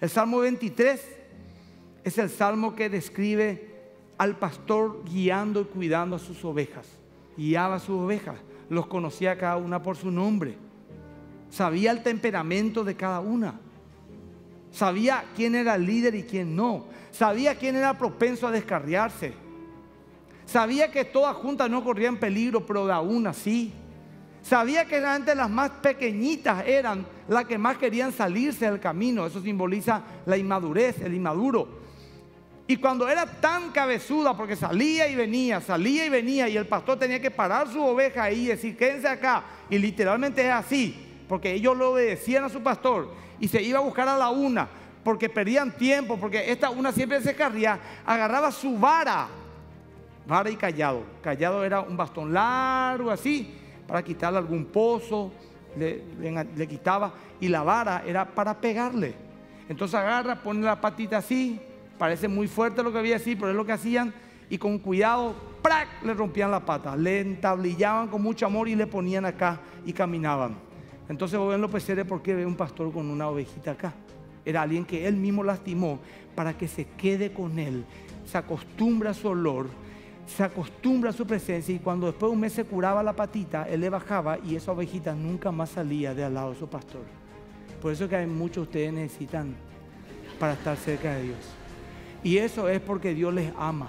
El Salmo 23 es el salmo que describe al pastor guiando y cuidando a sus ovejas. Guiaba a sus ovejas, los conocía cada una por su nombre, sabía el temperamento de cada una, sabía quién era el líder y quién no, sabía quién era propenso a descarriarse, sabía que todas juntas no corrían peligro, pero de a una sí. Sabía que realmente las más pequeñitas eran las que más querían salirse del camino. Eso simboliza la inmadurez, el inmaduro. Y cuando era tan cabezuda, porque salía y venía, y el pastor tenía que parar su oveja ahí y decir, quédense acá. Y literalmente es así, porque ellos le obedecían a su pastor y se iba a buscar a la una, porque perdían tiempo, porque esta una siempre se carría, agarraba su vara y callado. Callado era un bastón largo así, para quitarle algún pozo, le quitaba, y la vara era para pegarle. Entonces agarra, pone la patita así, parece muy fuerte lo que había así, pero es lo que hacían, y con cuidado, ¡prac!, le rompían la pata, le entablillaban con mucho amor y le ponían acá y caminaban. Entonces vos ven los peseres, ¿por qué ve un pastor con una ovejita acá? Era alguien que él mismo lastimó para que se quede con él, se acostumbra a su olor, se acostumbra a su presencia, y cuando después de un mes se curaba la patita, él le bajaba y esa ovejita nunca más salía de al lado de su pastor. Por eso que hay muchos de ustedes necesitan para estar cerca de Dios. Y eso es porque Dios les ama.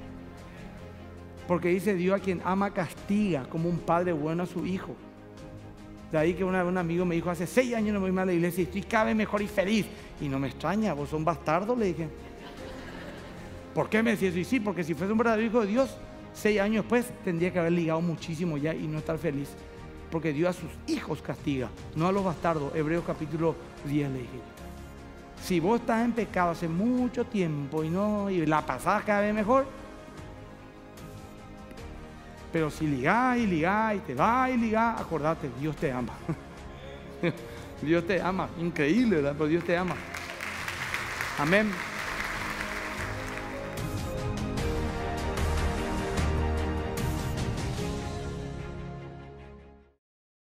Porque dice Dios, a quien ama castiga, como un padre bueno a su hijo. De ahí que un amigo me dijo, hace 6 años no me voy más a la iglesia y estoy cada vez mejor y feliz. Y no me extraña, vos sos un bastardo, le dije. ¿Por qué me decía eso? Y sí, porque si fuese un verdadero hijo de Dios, 6 años después tendría que haber ligado muchísimo ya y no estar feliz. Porque Dios a sus hijos castiga, no a los bastardos. Hebreos capítulo 10 le dije. Si vos estás en pecado hace mucho tiempo y la pasás cada vez mejor, pero si ligás y ligás y te vas y ligás, acordate, Dios te ama. Dios te ama, increíble, ¿verdad? Pero Dios te ama. Amén.